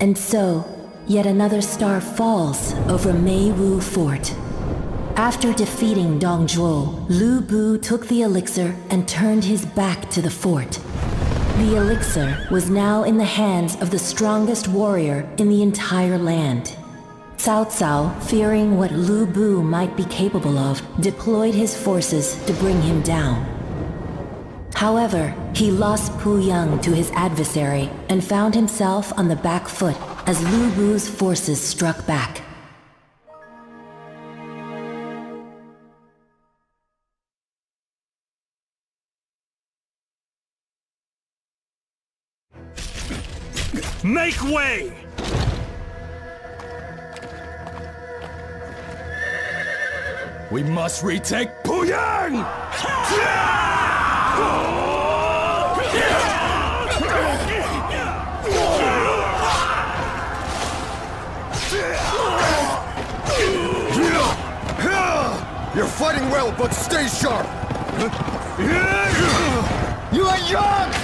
And so, yet another star falls over Meiwu Fort. After defeating Dong Zhuo, Lu Bu took the elixir and turned his back to the fort. The elixir was now in the hands of the strongest warrior in the entire land. Cao Cao, fearing what Lu Bu might be capable of, deployed his forces to bring him down. However, he lost Pu Yang to his adversary and found himself on the back foot as Lu Bu's forces struck back. Make way! We must retake Puyang! You're fighting well, but stay sharp! You are young!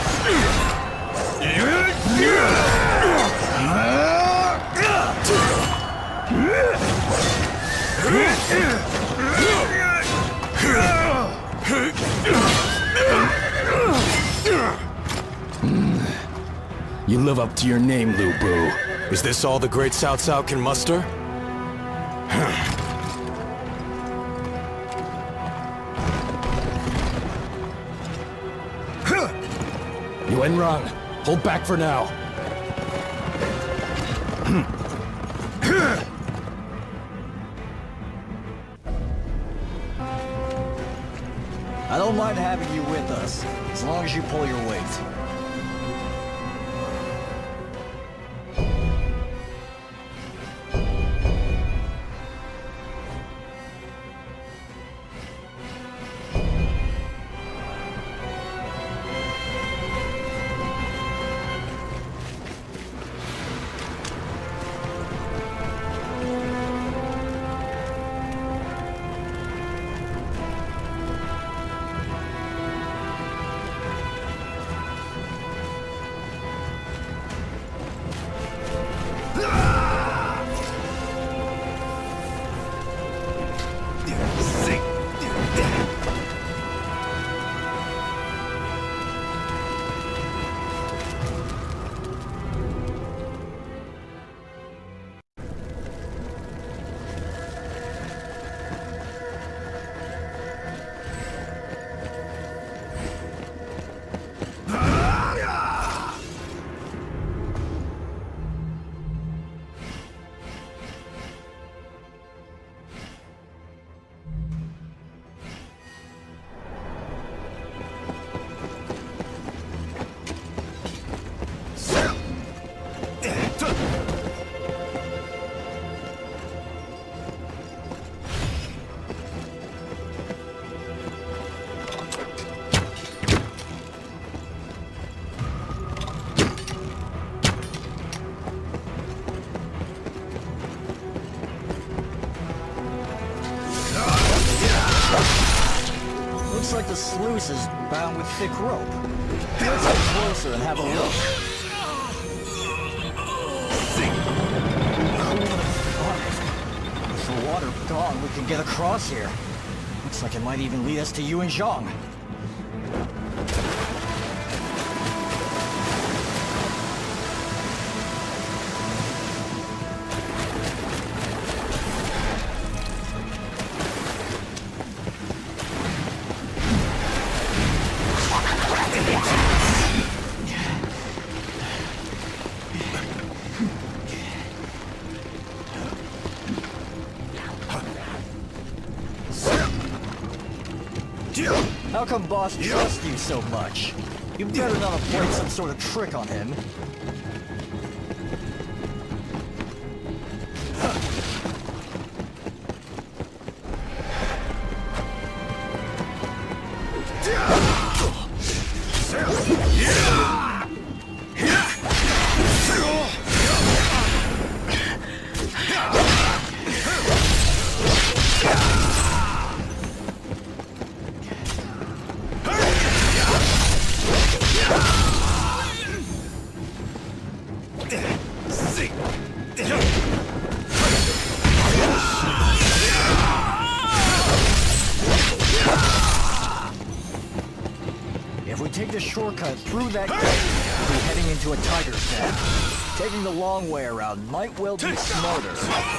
You live up to your name, Lu Bu. Is this all the great Cao Cao can muster? Yuanrong, hold back for now. I don't mind having you with us, as long as you pull your weight. Looks like the sluice is bound with thick rope. Let's get closer and have a look. If the water gone, we can get across here. Looks like it might even lead us to Yuanzhong. How come Boss trusts you so much? You better not have played some sort of trick on him. shortcut through that gate, we'll be heading into a tiger's den. Taking the long way around might well be smarter.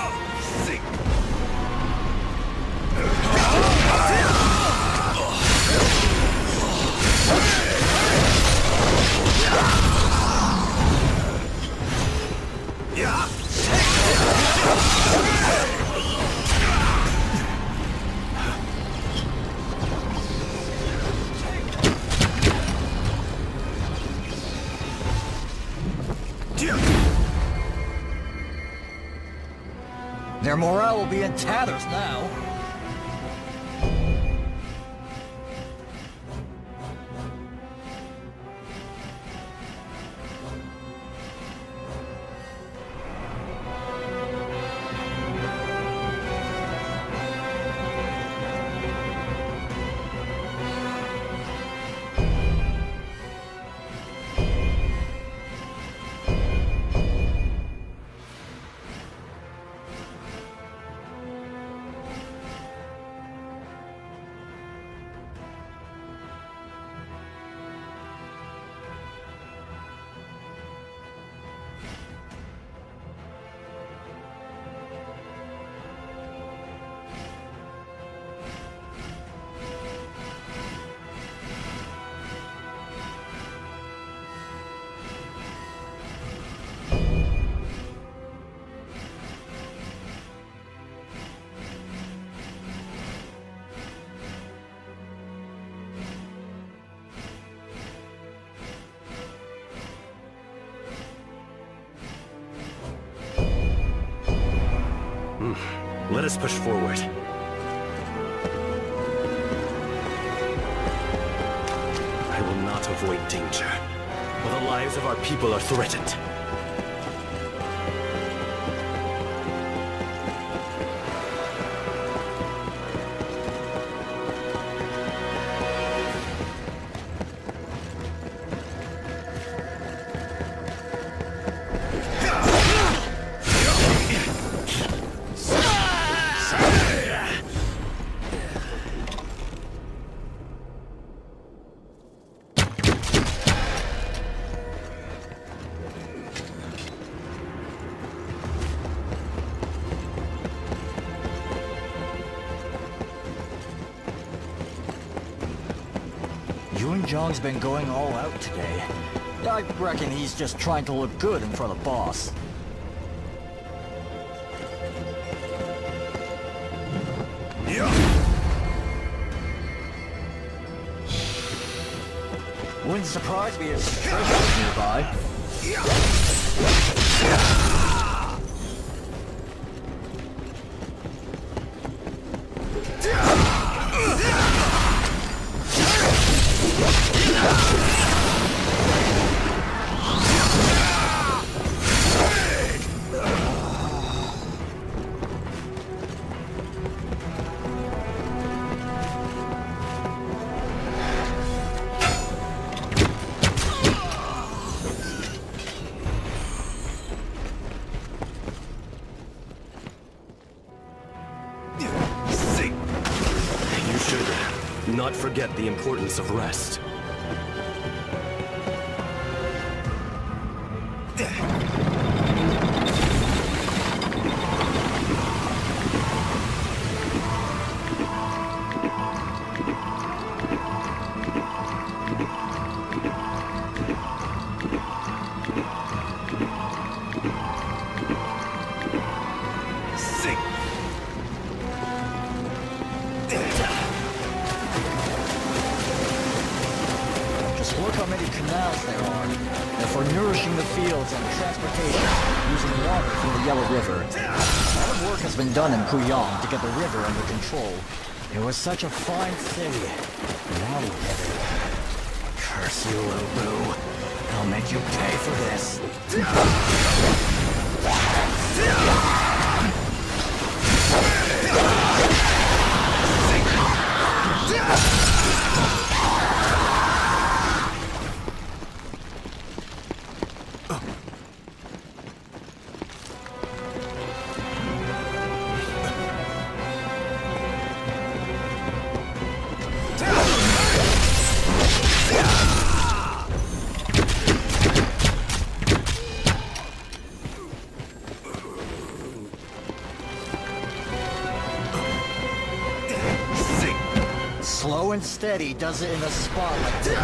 Their morale will be in tatters now. Let us push forward. I will not avoid danger, while the lives of our people are threatened. Yuanzhang's been going all out today. I reckon he's just trying to look good in front of boss. Wouldn't surprise me if the treasure was nearby. Not forget the importance of rest. Look how many canals there are. They're for nourishing the fields and transportation, using water from the Yellow River. A lot of work has been done in Puyang to get the river under control. It was such a fine city. Now look at it. Curse you, Lu Bu. I'll make you pay for this. and steady does it in a spot like this.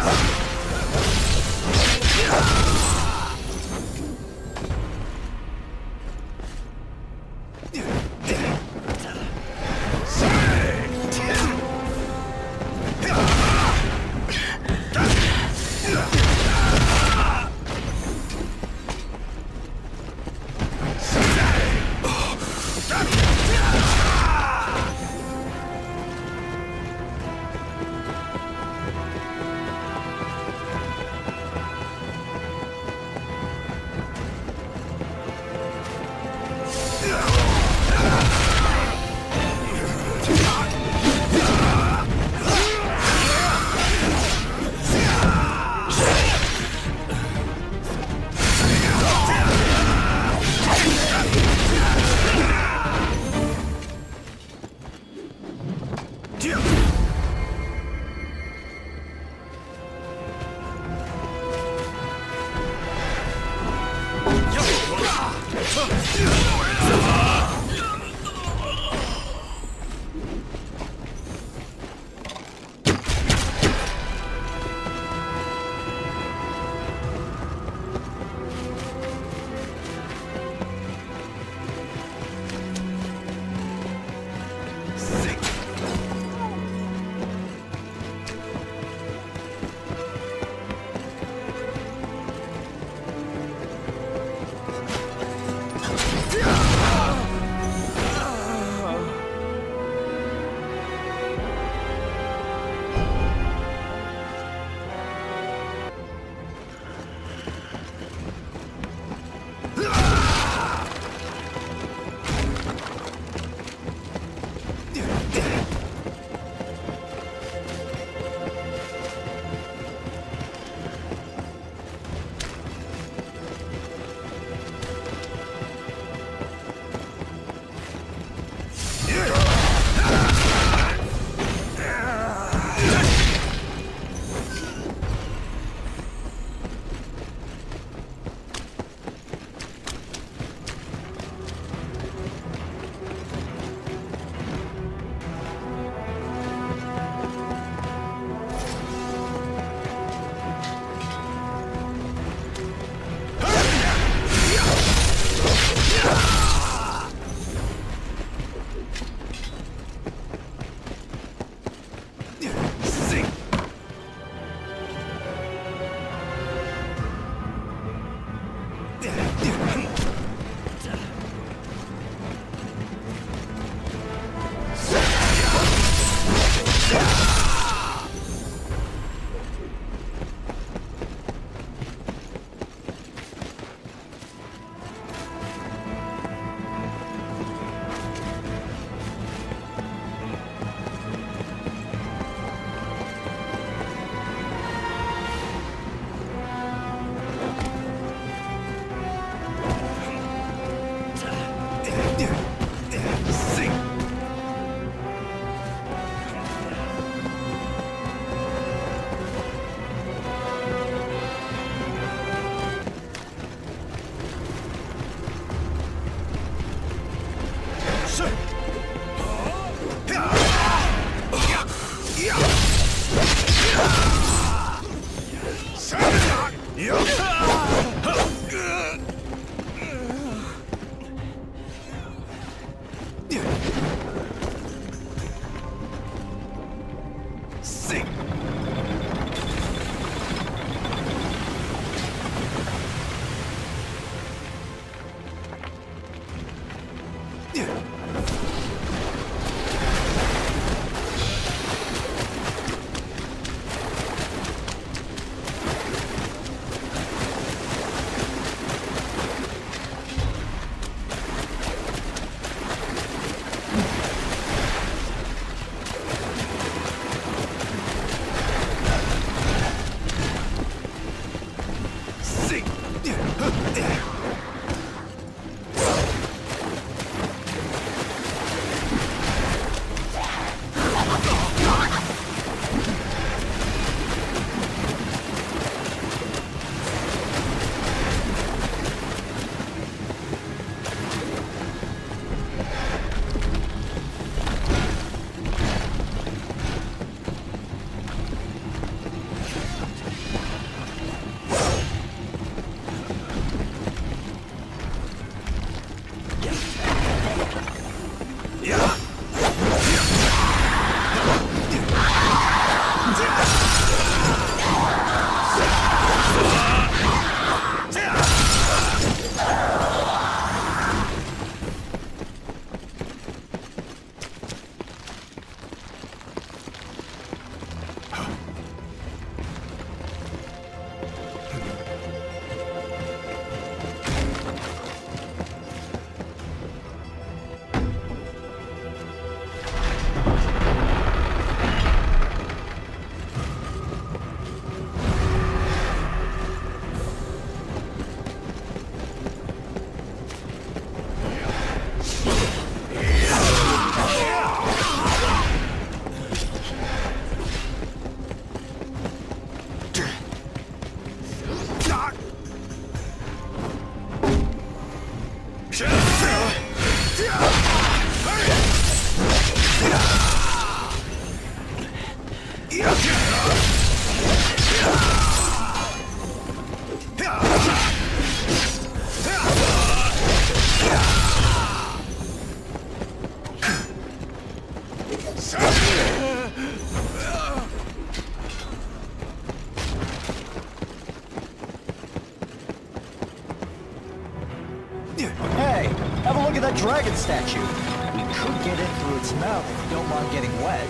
Hey, have a look at that dragon statue. We could get in through its mouth if you don't mind getting wet.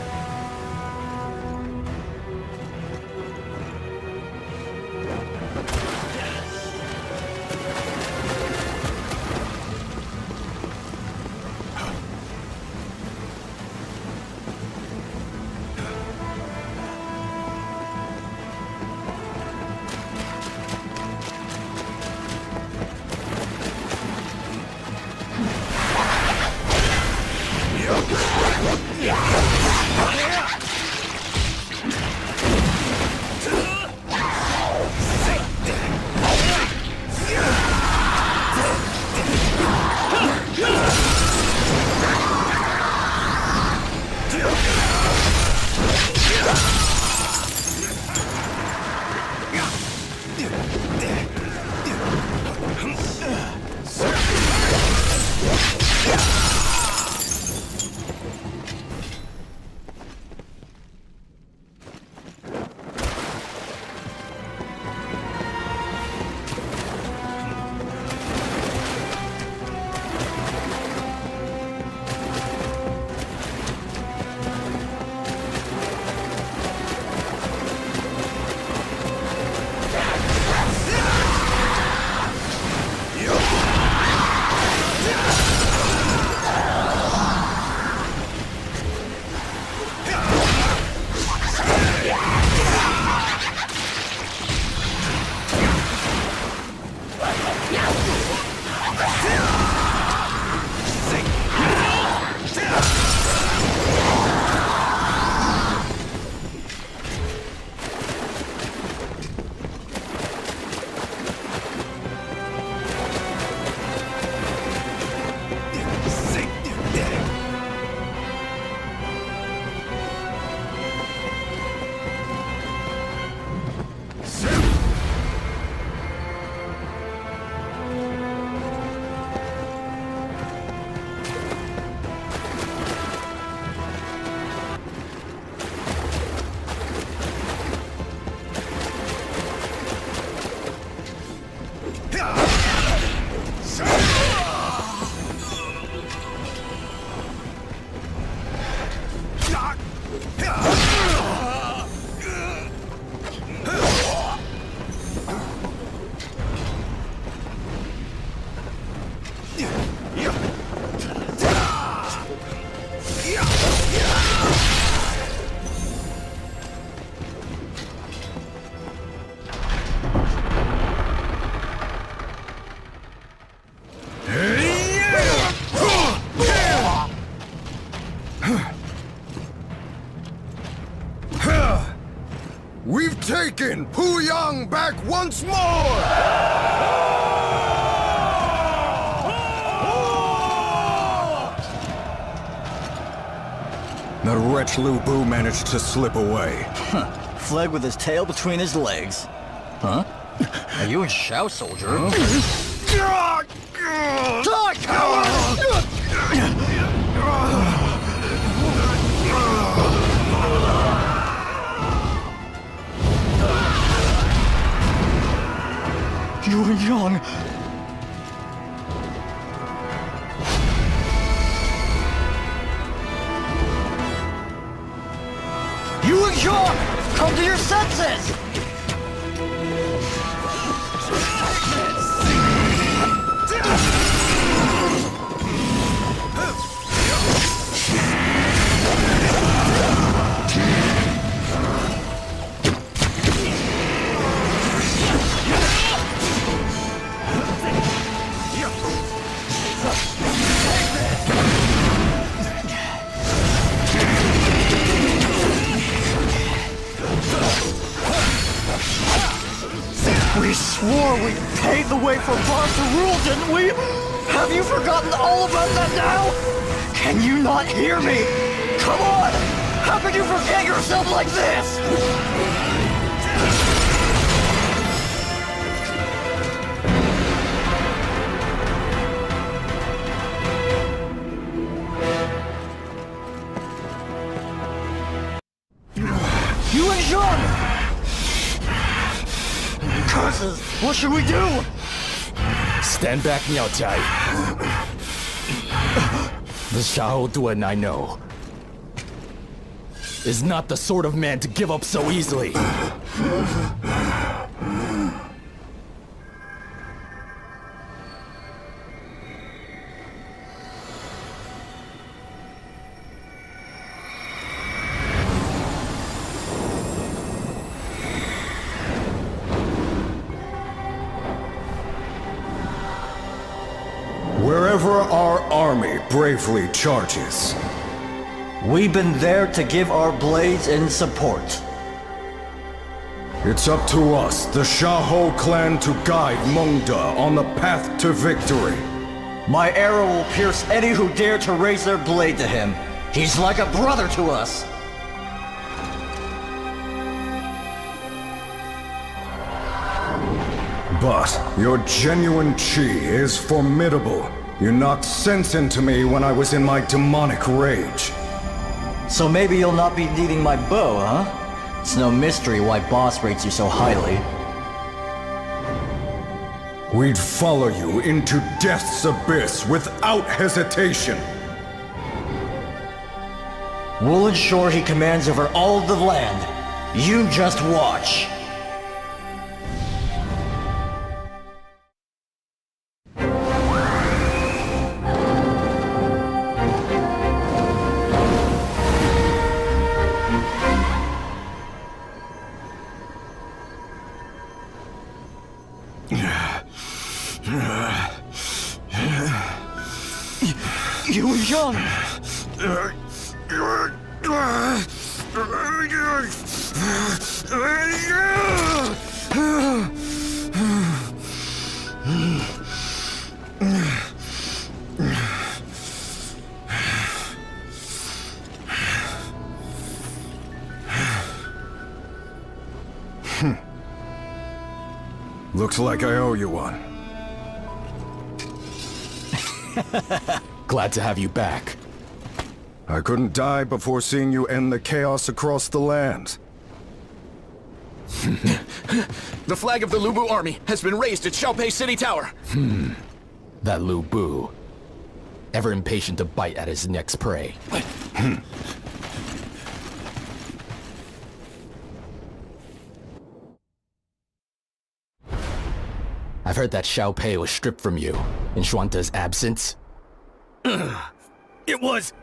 We've taken Puyang back once more! That wretch Lu Bu managed to slip away. Fled with his tail between his legs. Huh? Are you a Shao soldier? Huh? Die, coward! Yuan-Yang! Yuan-Yang! Come to your senses! We swore we paved the way for Boss to rule, didn't we? Have you forgotten all about that now? Can you not hear me? Come on! How could you forget yourself like this? Yuan-Yang! Curses! What should we do? Stand back, Miao Chai. The Xiahou Dun I know is not the sort of man to give up so easily. Wherever our army bravely charges, We've been there to give our blades in support. it's up to us, the Xiahou clan, to guide Mengde on the path to victory. My arrow will pierce any who dare to raise their blade to him. He's like a brother to us. But your genuine chi is formidable. You knocked sense into me when I was in my demonic rage. So maybe you'll not be needing my bow, huh? It's no mystery why Boss rates you so highly. We'd follow you into death's abyss without hesitation. We'll ensure he commands over all of the land. You just watch. You were young. Looks like I owe you one. Glad to have you back. I couldn't die before seeing you end the chaos across the land. The flag of the Lu Bu army has been raised at Xiaopei City Tower. That Lu Bu. Ever impatient to bite at his next prey. I've heard that Xiaopei was stripped from you in Xuante's absence. It was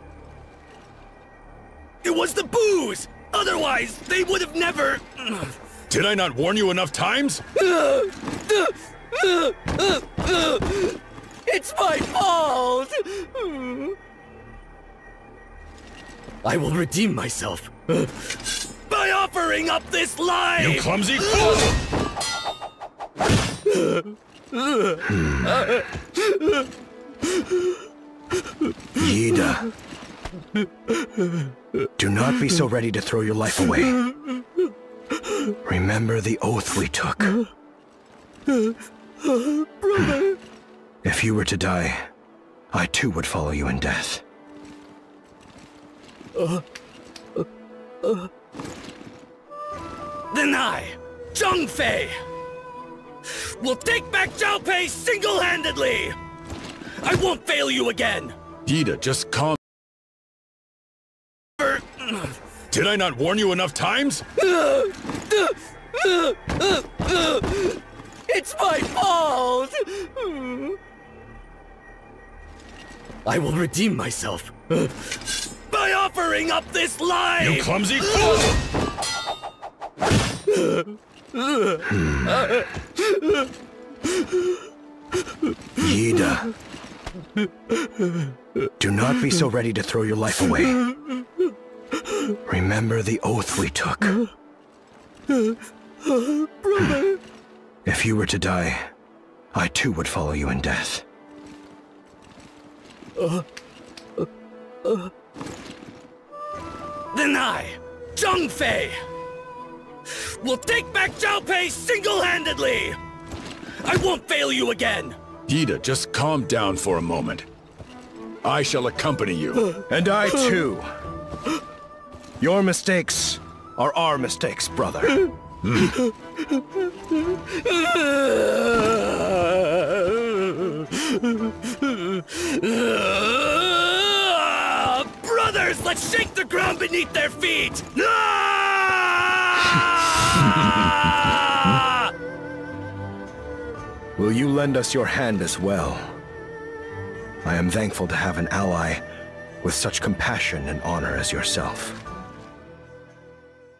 the booze! Otherwise, they would have never... Did I not warn you enough times? It's my fault! I will redeem myself by offering up this life! You clumsy fool! Yida. Do not be so ready to throw your life away. Remember the oath we took. Brother! If you were to die, I too would follow you in death. Then I, Zhang Fei, will take back Xiaopei single-handedly! I won't fail you again! Yida, just calm. Did I not warn you enough times? It's my fault! I will redeem myself by offering up this life! You clumsy fool! Yida. Do not be so ready to throw your life away. Remember the oath we took. Brother! If you were to die, I too would follow you in death. Then I, Zhang Fei, will take back Xiaopei single-handedly! I won't fail you again! Yida, just calm down for a moment. I shall accompany you. And I too. Your mistakes are our mistakes, brother. warriors, let's shake the ground beneath their feet! Will you lend us your hand as well? I am thankful to have an ally with such compassion and honor as yourself.